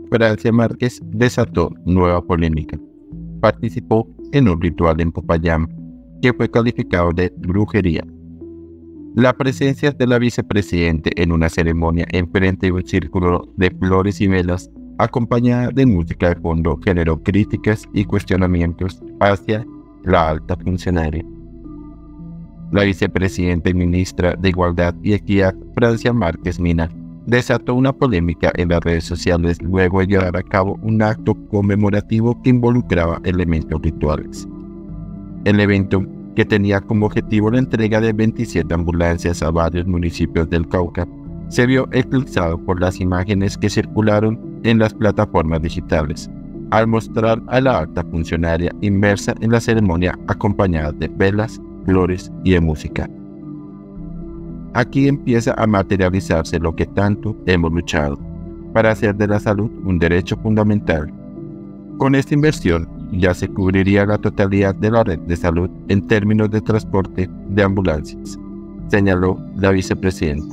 Francia Márquez desató nueva polémica. Participó en un ritual en Popayán que fue calificado de brujería. La presencia de la vicepresidente en una ceremonia enfrente de un círculo de flores y velas, acompañada de música de fondo, generó críticas y cuestionamientos hacia la alta funcionaria. La vicepresidenta y ministra de Igualdad y Equidad, Francia Márquez Mina, desató una polémica en las redes sociales luego de llevar a cabo un acto conmemorativo que involucraba elementos rituales. El evento, que tenía como objetivo la entrega de 27 ambulancias a varios municipios del Cauca, se vio eclipsado por las imágenes que circularon en las plataformas digitales, al mostrar a la alta funcionaria inmersa en la ceremonia acompañada de velas, flores y de música. Aquí empieza a materializarse lo que tanto hemos luchado, para hacer de la salud un derecho fundamental. Con esta inversión ya se cubriría la totalidad de la red de salud en términos de transporte de ambulancias, señaló la vicepresidenta.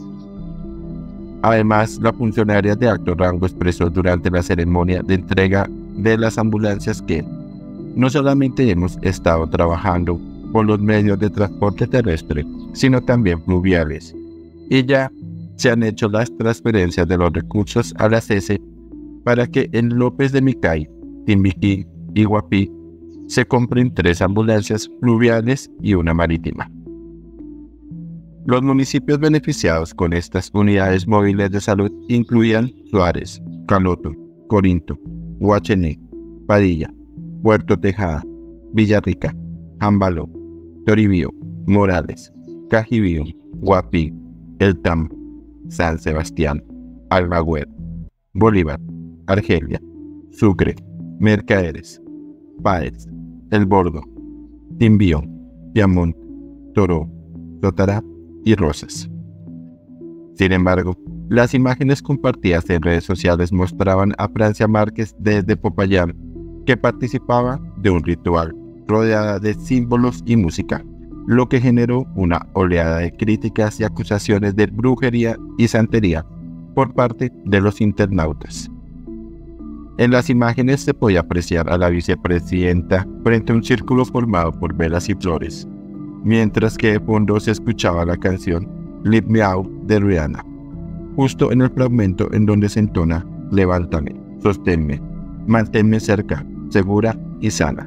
Además, la funcionaria de alto rango expresó durante la ceremonia de entrega de las ambulancias que no solamente hemos estado trabajando por los medios de transporte terrestre, sino también fluviales, y ya se han hecho las transferencias de los recursos a la CESE para que en López de Micay, Timbiquí y Guapí se compren 3 ambulancias fluviales y una marítima. Los municipios beneficiados con estas unidades móviles de salud incluían Suárez, Caloto, Corinto, Huachené, Padilla, Puerto Tejada, Villarrica, Jambaló, Toribío, Morales, Cajibío, Guapí, El Tam, San Sebastián, Almagüer, Bolívar, Argelia, Sucre, Mercaderes, Páez, El Bordo, Timbío, Piamonte, Toró, Sotará y Rosas. Sin embargo, las imágenes compartidas en redes sociales mostraban a Francia Márquez desde Popayán, que participaba de un ritual rodeada de símbolos y música, lo que generó una oleada de críticas y acusaciones de brujería y santería por parte de los internautas. En las imágenes se podía apreciar a la vicepresidenta frente a un círculo formado por velas y flores, mientras que de fondo se escuchaba la canción Lift Me Out de Rihanna, justo en el fragmento en donde se entona Levántame, sosténme, manténme cerca, segura y sana.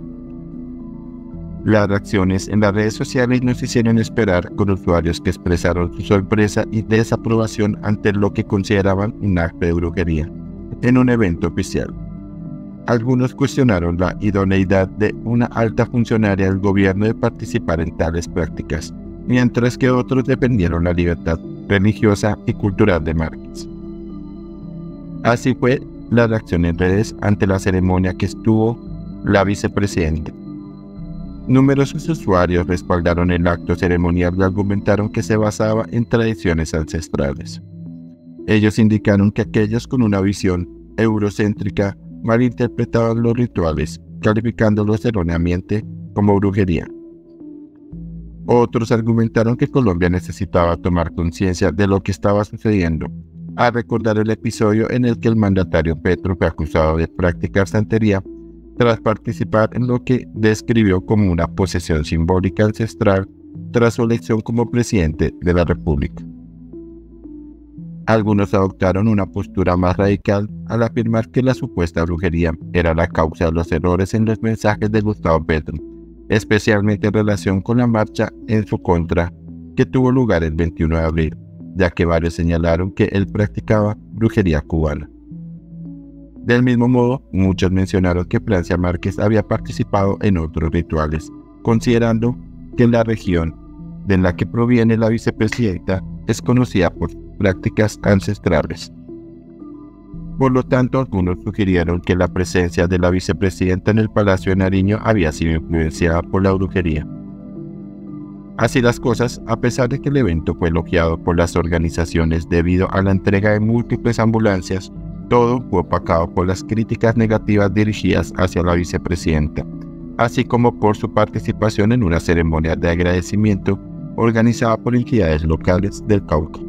Las reacciones en las redes sociales nos hicieron esperar, con usuarios que expresaron su sorpresa y desaprobación ante lo que consideraban un acto de brujería en un evento oficial. Algunos cuestionaron la idoneidad de una alta funcionaria del gobierno de participar en tales prácticas, mientras que otros defendieron la libertad religiosa y cultural de Márquez. Así fue la reacción en redes ante la ceremonia que estuvo la vicepresidenta. Numerosos usuarios respaldaron el acto ceremonial y argumentaron que se basaba en tradiciones ancestrales. Ellos indicaron que aquellos con una visión eurocéntrica malinterpretaban los rituales, calificándolos erróneamente como brujería. Otros argumentaron que Colombia necesitaba tomar conciencia de lo que estaba sucediendo, al recordar el episodio en el que el mandatario Petro fue acusado de practicar santería tras participar en lo que describió como una posesión simbólica ancestral tras su elección como presidente de la República. Algunos adoptaron una postura más radical al afirmar que la supuesta brujería era la causa de los errores en los mensajes de Gustavo Petro, especialmente en relación con la marcha en su contra que tuvo lugar el 21 de abril, ya que varios señalaron que él practicaba brujería cubana. Del mismo modo, muchos mencionaron que Francia Márquez había participado en otros rituales, considerando que la región de la que proviene la vicepresidenta es conocida por prácticas ancestrales. Por lo tanto, algunos sugirieron que la presencia de la vicepresidenta en el Palacio de Nariño había sido influenciada por la brujería. Así las cosas, a pesar de que el evento fue elogiado por las organizaciones debido a la entrega de múltiples ambulancias, todo fue opacado por las críticas negativas dirigidas hacia la vicepresidenta, así como por su participación en una ceremonia de agradecimiento organizada por entidades locales del Cauca.